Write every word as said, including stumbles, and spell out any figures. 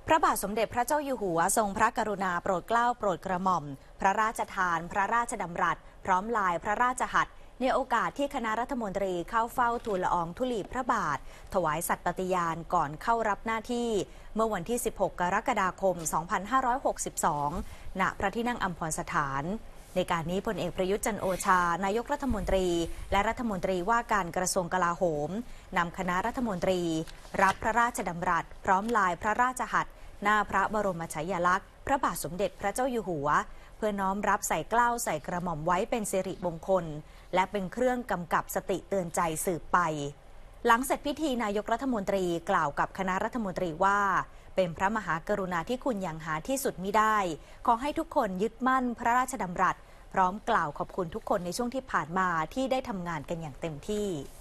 พระบาทสมเด็จพระเจ้าอยู่หัวทรงพระกรุณาโปรดเกล้าโปรดกระหม่อมพระราชทานพระราชดำรัสพร้อมลายพระราชหัตถ์ในโอกาสที่คณะรัฐมนตรีเข้าเฝ้าทูลละอองธุลีพระบาทถวายสัตย์ปฏิญาณก่อนเข้ารับหน้าที่เมื่อวันที่ สิบหก กรกฎาคม สองพันห้าร้อยหกสิบสอง ณ พระที่นั่งอัมพรสถานในการนี้พลเอกประยุทธ์จันทร์โอชานายกรัฐมนตรีและรัฐมนตรีว่าการกระทรวงกลาโหมนำคณะรัฐมนตรีรับพระราชดำรัสพร้อมลายพระราชหัตถ์หน้าพระบรมฉายาลักษณ์พระบาทสมเด็จพระเจ้าอยู่หัวเพื่อน้อมรับใส่เกล้าใส่กระหม่อมไว้เป็นสิริมงคลและเป็นเครื่องกำกับสติเตือนใจสืบไปหลังเสร็จพิธีนายกรัฐมนตรีกล่าวกับคณะรัฐมนตรีว่าเป็นพระมหากรุณาธิคุณอย่างหาที่สุดมิได้ขอให้ทุกคนยึดมั่นพระราชดำรัสพร้อมกล่าวขอบคุณทุกคนในช่วงที่ผ่านมาที่ได้ทำงานกันอย่างเต็มที่